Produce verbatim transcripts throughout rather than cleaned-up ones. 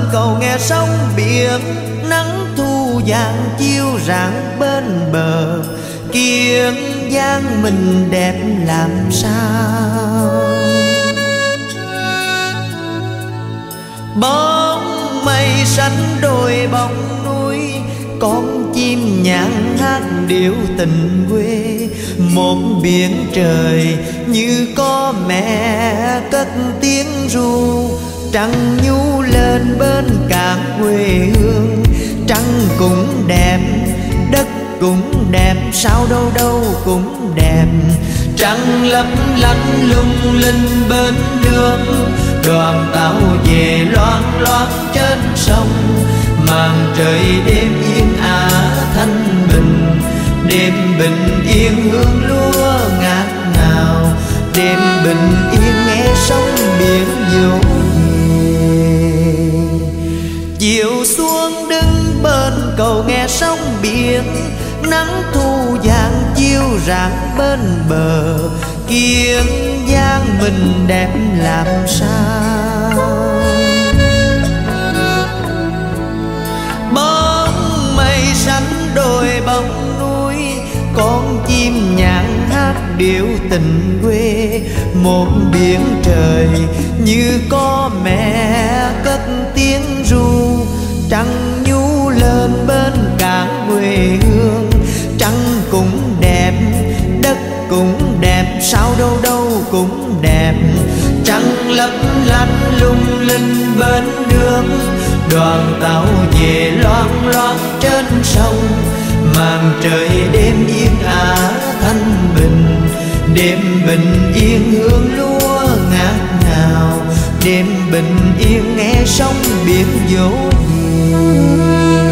cầu nghe sóng biển, nắng thu vàng chiếu rạng bên bờ. Kiên Giang mình đẹp làm sao. Bóng mây xanh đôi bóng núi, con chim nhạn hát điệu tình quê. Một biển trời như có mẹ cất tiếng ru. Trăng nhu lên bên cạn quê hương. Trăng cũng đẹp, đất cũng đẹp, sao đâu đâu cũng đẹp. Trăng lấp lánh lung linh bên nước, đoàn tàu về loan loáng trên sông. Màn trời đêm yên ả thanh bình, đêm bình yên hương lúa ngát ngào. Đêm bình yên nghe sóng biển dỗ về. Chiều xuống đứng bên cầu nghe sóng biển, nắng thu vàng chiếu rạng bên bờ. Kiên Giang mình đẹp làm sao. Bóng mây xanh đôi bóng núi, con chim nhạn hát điệu tình quê. Một biển trời như có mẹ cất tiếng ru. Trăng nhu lên bên cạn quê hương. Trăng cũng đẹp, đất cũng đẹp, sao đâu đâu cũng đẹp. Trăng lấp lánh lung linh bên nước, đoàn tàu về loan loáng trên sông. Màn trời đêm yên ả thanh bình, đêm bình yên hương lúa ngát ngào. Đêm bình yên nghe sóng biển dỗ về.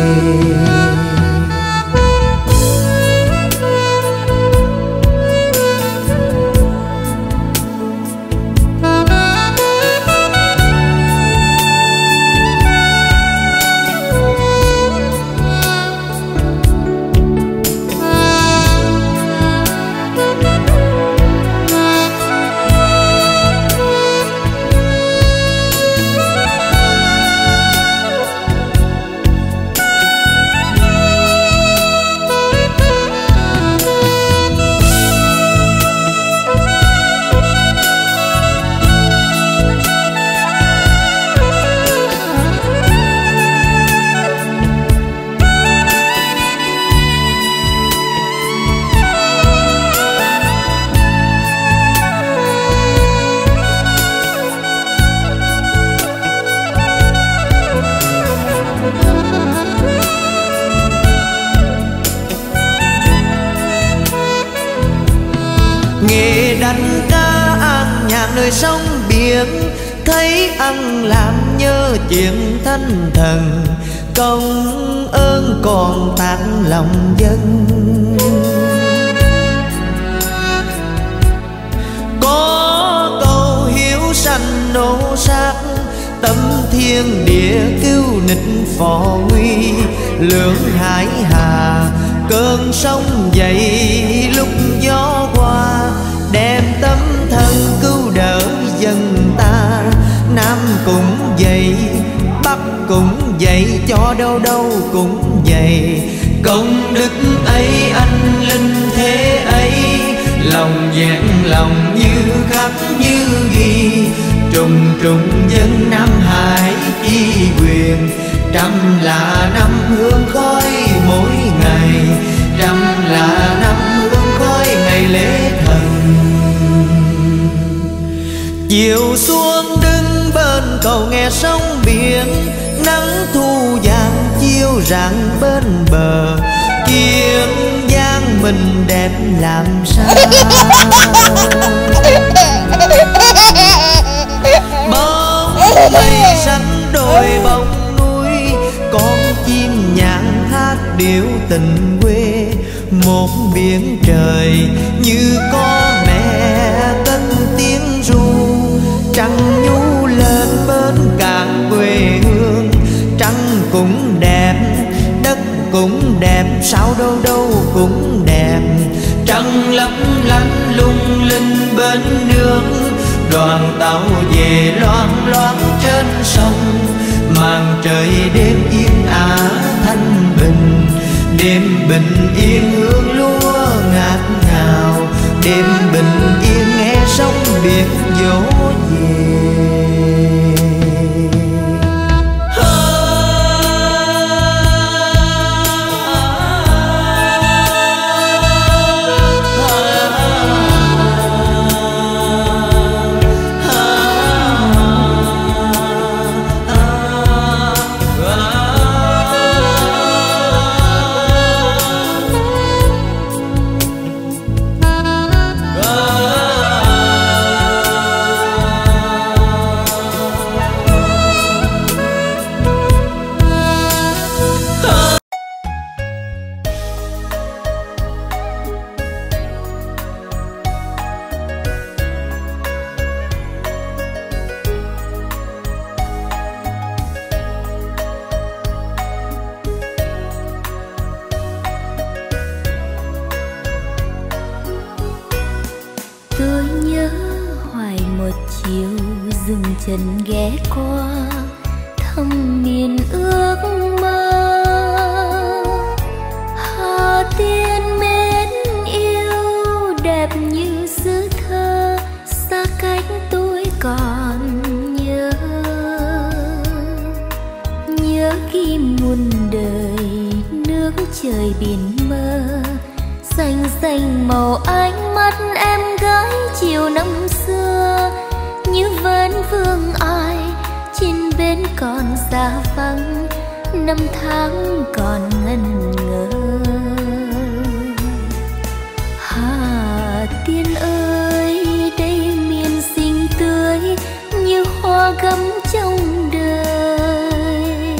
Nghề đánh cá ăn nhàn nơi sông biển, thấy ăn làm nhớ chuyện thanh thần. Công ơn còn tạc lòng dân, có câu hiếu sanh nô sát. Tâm thiên địa cứu nịch phò nguy, lưỡng hải hà cơn sóng dậy lúc gió qua. Đem tấm thân cứu đỡ dân ta, Nam cũng vậy, Bắc cũng vậy, cho đâu đâu cũng vậy. Công đức ấy anh linh thế ấy, lòng vẹn lòng như khắc như ghi. Trùng trùng dân Nam Hải chi quyền, trăm là năm hương khói mỗi ngày. Trăm là năm hương khói ngày lễ thần. Chiều xuống đứng bên cầu nghe sóng biển, nắng thu vàng chiếu rạng bên bờ. Kiên Giang mình đẹp làm sao. Bóng mây xanh đôi bóng núi, con chim nhạn hát điệu tình quê. Một biển trời như có mẹ cất tiếng ru. Trăng nhu lên bên cạn quê hương. Trăng cũng đẹp, đất cũng đẹp, sao đâu đâu cũng đẹp. Trăng lấp lánh lung linh bên nước, đoàn tàu về loan loáng trên sông. màn trời đêm yên ả thanh bình. Đêm bình yên hương lúa ngát ngào, đêm bình yên nghe sóng biển dỗ về. chân ghé qua thăm miền ước mơ. Hà Tiên mến yêu đẹp như xứ thơ, xa cách tôi còn nhớ. Nhớ khi muôn đời nước trời biển mơ, xanh xanh màu ánh mắt em gái chiều năm xưa. Như vẫn vương ai trên bên còn xa vắng, năm tháng còn ngần ngơ. Hà Tiên ơi, đây miền xinh tươi như hoa gấm trong đời.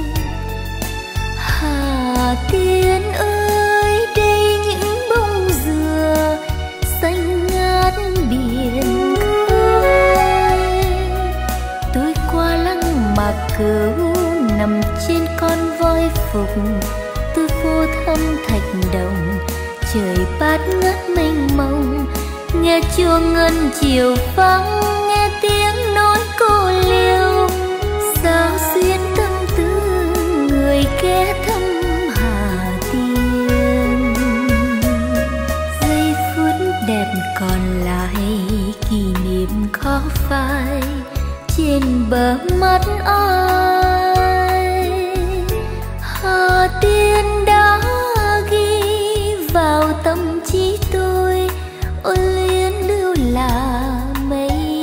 Hà Tiên ơi, đây những bông dừa xanh ngát biển khơi. Tôi qua lăng Mạc Cửu nằm trên con voi phục, tôi vô thăm thạch đồng trời bát ngát mênh mông. Nghe chuông ngân chiều vắng, nghe tiếng nói cô liêu, sao xuyên tâm tư người ghé thăm Hà Tiên. Giây phút đẹp còn lại kỷ niệm khó phai trên bờ mắt ai. Hà Tiên đã ghi vào tâm trí tôi, ôi luyến lưu là mây.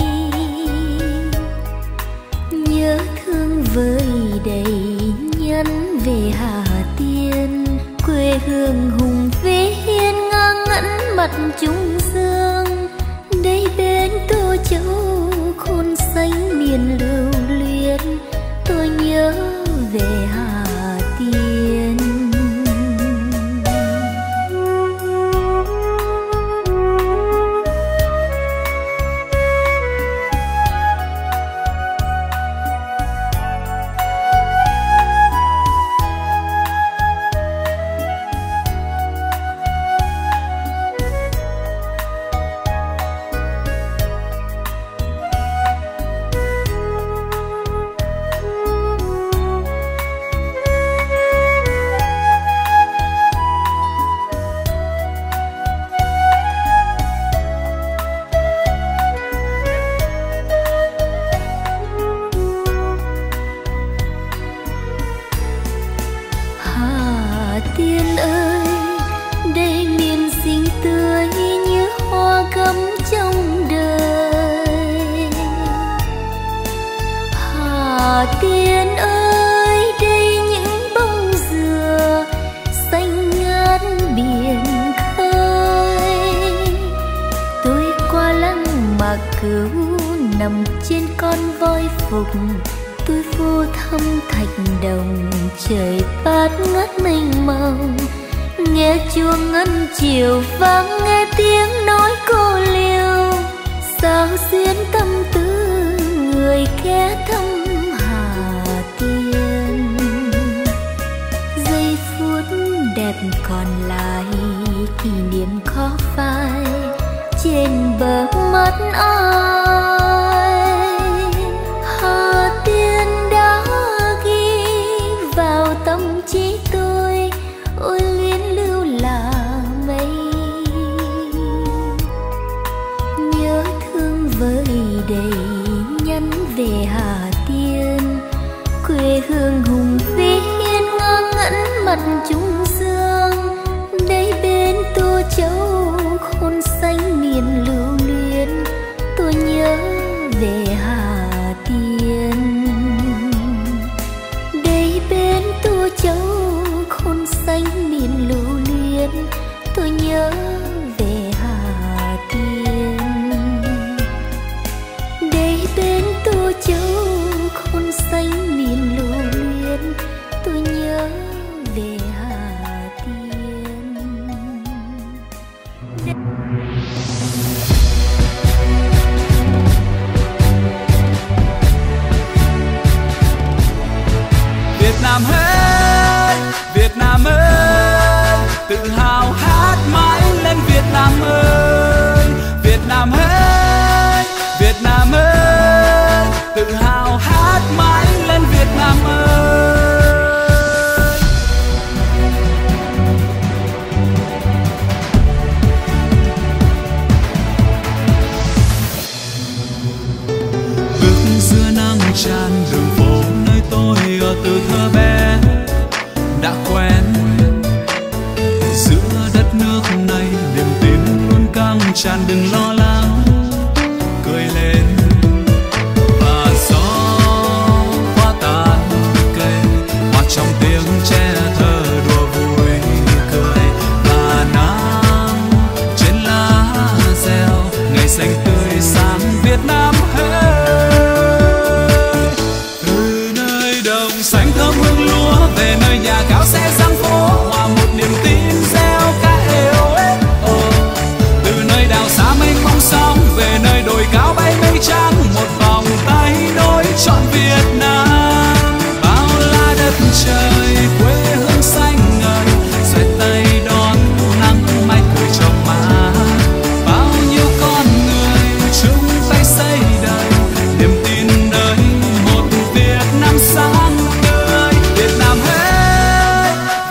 Nhớ thương vơi đầy nhắn về Hà Tiên, quê hương hùng vĩ hiên ngang ngẩn mặt trung dương. Đây bên Tô Châu khôn xanh miền lưu luyến, tôi nhớ về Hà Tiên. Tiên ơi, đây miền xinh tươi như hoa gấm trong đời. Hà Tiên ơi, đây những bông dừa xanh ngát biển khơi. Tôi qua lăng Mạc Cửu nằm trên con voi phục, tôi vô thăm thạch đồng trời bát ngát mênh mông. Nghe chuông ngân chiều vang, nghe tiếng nói cô liêu, sao xuyên tâm tư người ghé thăm Hà Tiên. Giây phút đẹp còn lại kỷ niệm khó phai trên bờ mắt ai. Hà Tiên đã mặt trung dương, đây bên Tô Châu khôn xanh miền lưu luyến, tôi nhớ về Hà Tiên. Đây bên Tô Châu khôn xanh miền lưu luyến, tôi nhớ về Hà Tiên. Đây bên Tô Châu khôn xanh miền lưu luyến, tôi nhớ về Hà Tiên. Việt Nam ơi, Việt Nam ơi, tự hào hát mãi lên Việt Nam ơi. Việt Nam ơi, Việt Nam ơi, tự hào hát mãi lên Việt Nam ơi. Bước giữa nắng tràn đường phố nơi tôi ở từ thơ bé đã quen. Giữa đất nước này niềm tin luôn căng tràn, đừng lo lắng cười lên. Và gió qua tàn cây hòa trong tiếng tre thơ đùa vui cười. Và nắng trên lá reo ngày xanh tươi sáng Việt Nam ơi. Từ nơi đồng xanh thơm hương lúa về nơi nhà cáo xe giang phố, hòa một niềm tin gieo ca êu ếch. Từ nơi đảo xa mênh mông sóng về nơi đồi cao bay mây trắng, một vòng tay nối trọn Việt Nam. Bao la đất trời quê hương xanh ngời, xoay tay đón nắng mai cười trong má. Bao nhiêu con người chung tay xây đời niềm tin đời một Việt Nam sáng tươi. Việt Nam ơi,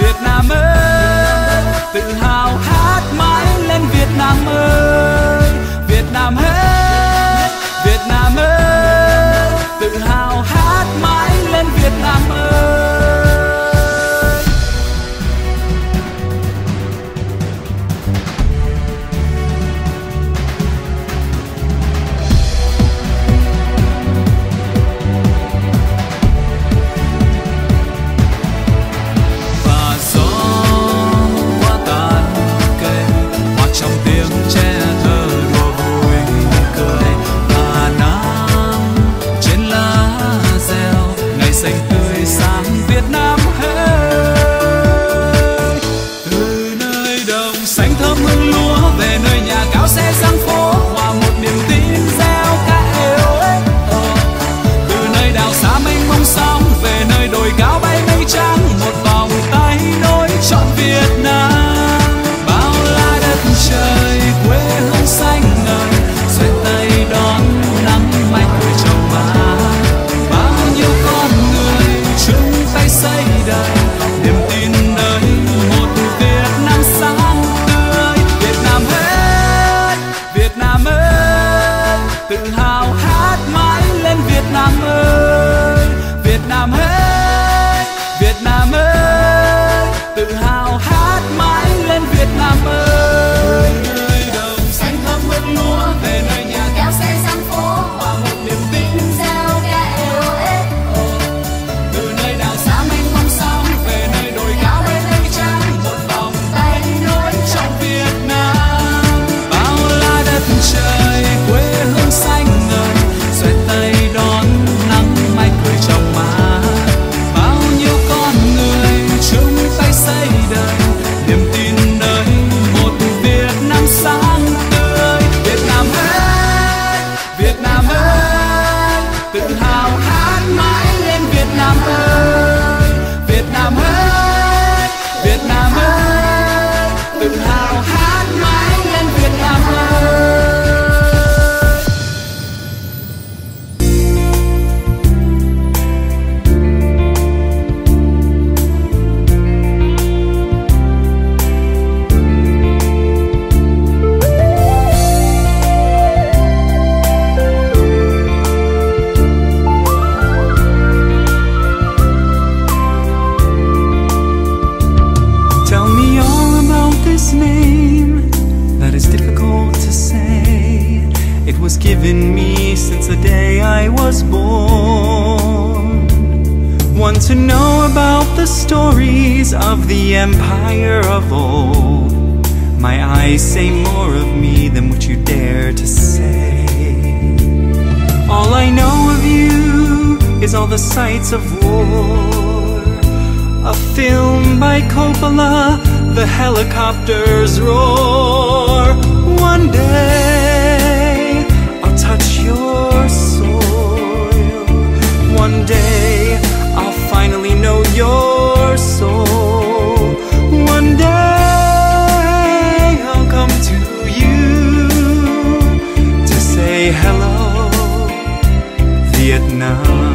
was given me since the day I was born. Want to know about the stories of the empire of old. My eyes say more of me than what you dare to say. All I know of you is all the sights of war. A film by Coppola, the helicopters roar. One day I'll touch your soil. One day I'll finally know your soul. One day I'll come to you to say hello, Vietnam.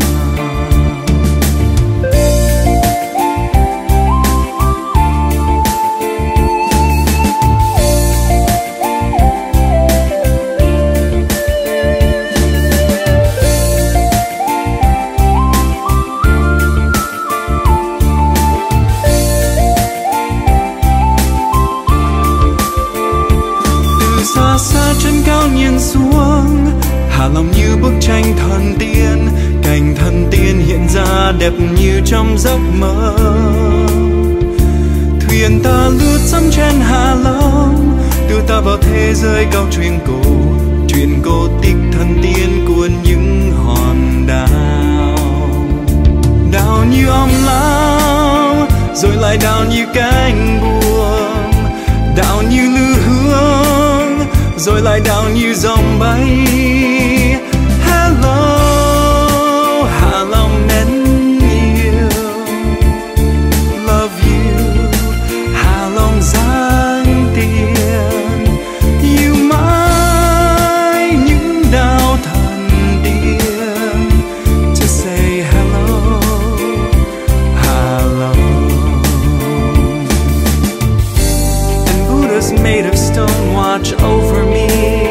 Nhìn xuống Hạ Long như bức tranh thần tiên, cảnh thần tiên hiện ra đẹp như trong giấc mơ. Thuyền ta lướt sóng trên Hạ Long, đưa ta vào thế giới cao truyền cổ, chuyện cổ tích thần tiên của những hòn đảo. Đảo như ong lao, rồi lại đảo như cánh buồm, đảo như lư hương, rồi lại đảo như dòng bay. Hello, Hạ Long mến yêu. Love you, Hạ Long giang tiền. Yêu mãi những đảo thần tiên. To say hello, Hạ Long. And Buddha's made of stone watch over me.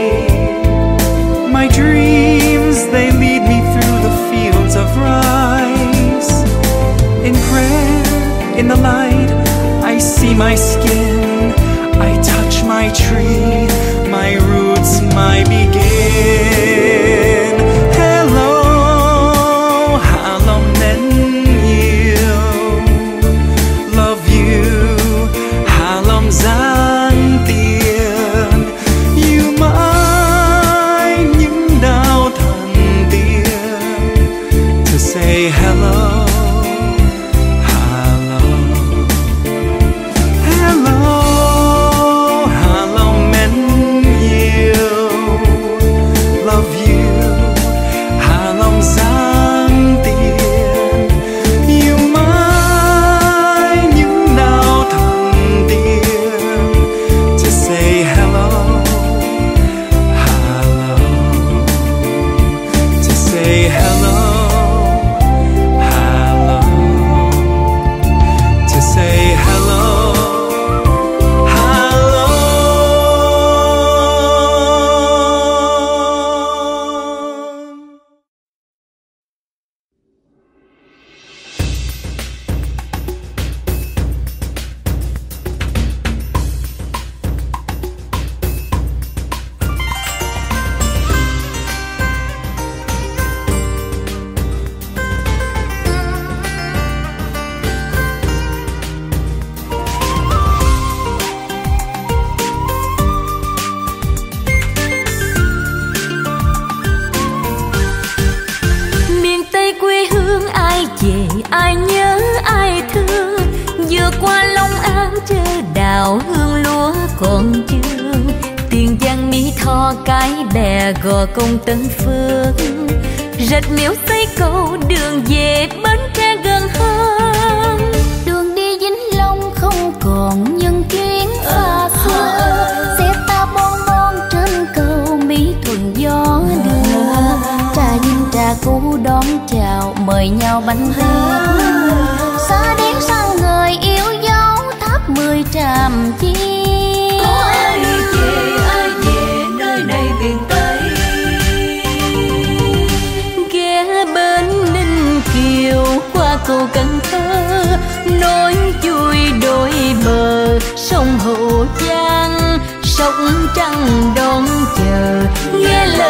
My dreams, they lead me through the fields of rice. In prayer, in the light, I see my skin. I touch my tree, my roots, my begin. Hello, Hạ Long mến yêu. Love you, Hạ Long giang tiền. Yêu mãi những đảo thần tiên. To say hello, Hạ Long. Hello, Hạ Long mến yêu. Love you, Hạ Long giang tiền. Yêu mãi những đảo thần tiên. To say hello, Hạ Long. To say hello, Hạ Long. To say hello, Hạ Long. Miền Tây quê hương ai về ai nhớ ai thương, vừa qua Long An chờ đào hương lúa còn chương. Tiền Giang Mỹ Tho Cái Bè Gò Công Tân Phước, Rạch Miễu xây cầu đường về Bến Tre gần hơn. Đường đi Vĩnh Long không còn nhân chuyến xa xưa, xe ta bon bon trên cầu Mỹ Thuận gió đưa. Trà Vinh trà cũ đón chào mời nhau bánh hương, xa đến sang người yêu dấu tháp mười tràm chiên. Có ai về ai về nơi này miền Tây, Ghé bến Ninh Kiều qua cầu Cần Thơ, nối chui đôi bờ sông Hậu Giang. Sóc trăng đón chờ nghe lời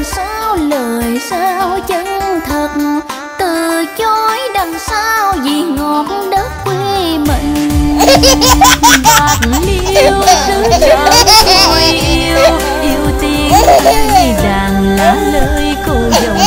sao lời sao chân thật, từ chối đằng sau vì ngọt đất quê mình. Bạc liêu xứ sở tôi yêu, yêu tiếng đàn lá lời cô dòng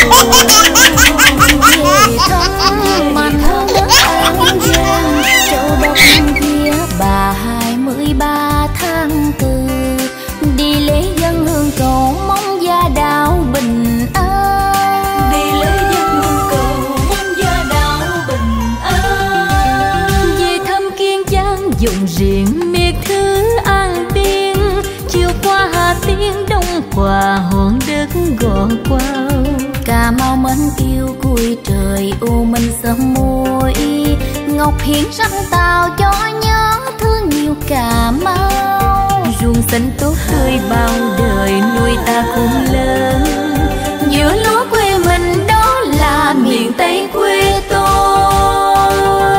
về thăm mảnh đất An Giang, châu đốc kia bà hai mươi ba tháng tư, đi lễ dân hương cầu mong gia đạo bình an, đi lễ dân hương cầu mong gia đạo bình an. về thăm Kiên Giang dùng riêng miệt thứ An Biên, chiều qua Hà Tiên đông qua hòn đất gò quao. Cà Mau mến yêu cuối trời u minh sớm môi, ngọc hiển sắc tàu cho nhớ thương nhiều Cà Mau. Ruộng xanh tốt tươi bao đời nuôi ta khôn lớn, giữa lúa quê mình đó là miền Tây quê tôi.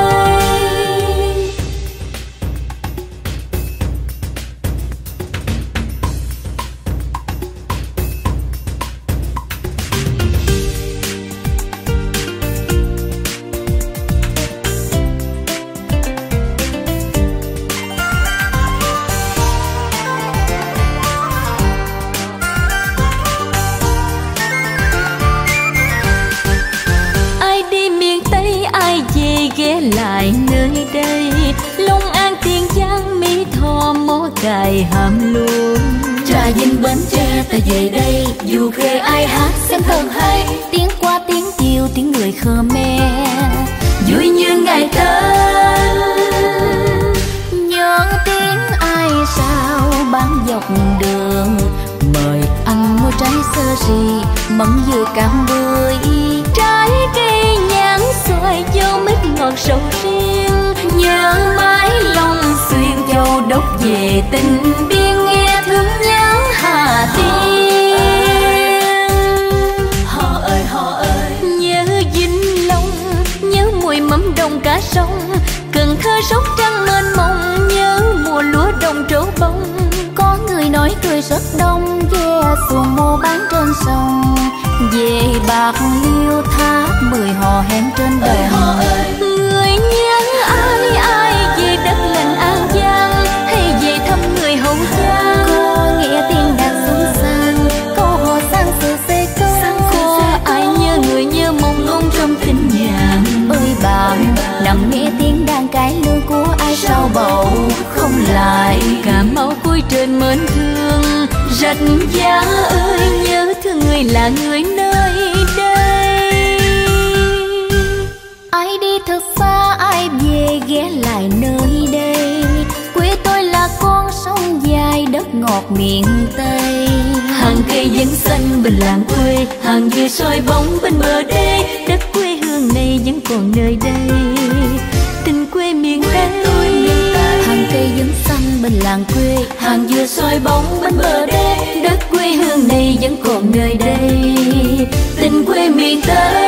Ghé lại nơi đây, Long An Tiền Giang Mỹ Tho Mó Cày Hàm Luông, Trà Vinh Bến Tre ta về đây, dù khê ai hát xem thật hay, tiếng qua tiếng chiều tiếng người Khmer vui như ngày Tết. Nhớ tiếng ai sao bán dọc đường, mời ăn mua trái sơ ri mận dừa cam bưởi, trái cây nhãn xoài dâu mít ngọt sầu riêng. Nhớ mãi lòng xuyên châu đốc về tình biên, nghe thương nhớ Hà Tiên. Họ ơi họ ơi, nhớ Vĩnh Long, nhớ mùi mắm đồng cá sông, Cần Thơ Sóc Trăng mênh mông, nhớ mùa lúa đồng trổ bông. Có người nói cười rất đông, ghe xuồng mua bán trên sông, về Bạc Liêu tháp mười hò hẹn trên đồng. Người nhớ ai ai về đất lành An Giang, hay về thăm người Hậu Giang. Có nghe tiếng đàn xuân sang, câu hò sang sự xây cất. Có ai nhớ người nhớ mong ngóng trong tình nhàn. Ơi bạn nằm nghe tiếng đàn cải lương của ai sao bầu không lại. Cà Mau cuối trên mến thương, Rạch Giá ơi nhớ thương người là người nơi đây. Ai đi thật xa ai về ghé lại nơi đây, quê tôi là con sông dài đất ngọt miền Tây. Hàng cây vẫn xanh bên làng quê, hàng dừa soi bóng bên bờ đê, đất quê hương này vẫn còn nơi đây. Tình quê miền Tây, hàng cây vẫn xanh bên làng quê, hàng dừa soi bóng bên bờ đê, đất quê hương này vẫn còn nơi đây. Tình quê miền Tây.